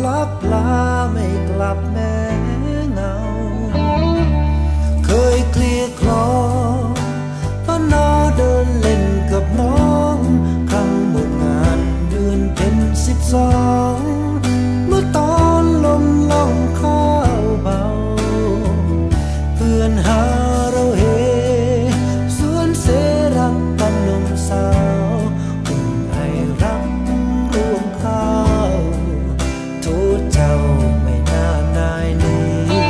ลับลาไม่กลับแม้เงาเคยเคลียร์คลอพนอเดินเล่นกับน้องครั้งหมดงานเดือนเป็น12เมื่อตอนลมล่องข้าวเบาเพื่อนหาเราเฮสวนเสรักกันหนุ่มสาวอุ่นไอรักรวงข้าวโทษเจ้าไม่น่านายนี้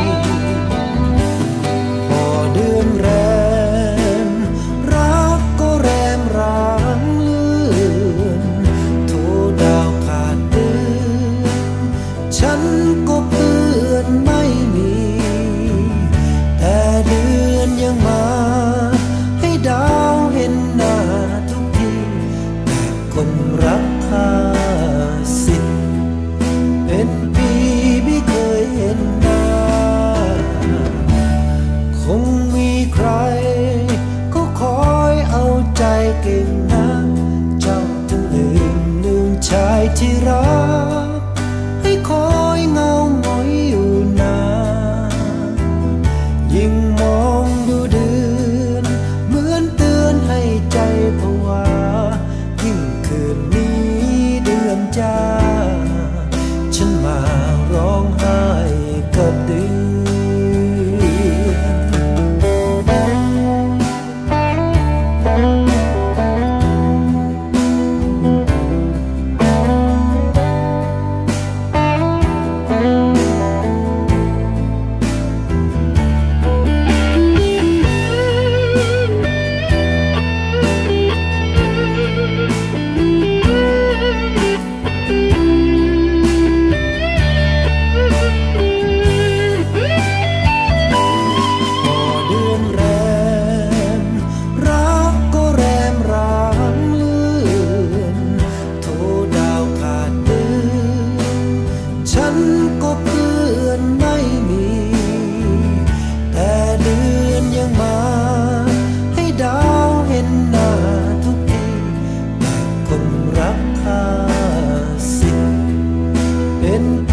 พอเดือนแรมรักก็แรมร้างเลื่อนโทดาวขาดเดือนฉันก็เพื่อนไม่มีแต่เดือนยังมาให้ดาวเห็นหน้าทุกทีแต่คนรัก50เป็นปีไม่เคยเห็นหน้าคงมีใครก็คอยเอาใจเก่งนะเจ้าถึงลืมชายที่รักให้คอยเงาหงอยอยู่นานยิ่งมองดูเดือนเหมือนเตือนให้ใจผวายิ่งคืนนี้เดือนจ้าฉันมาร้องไห้กับเดือนเป็น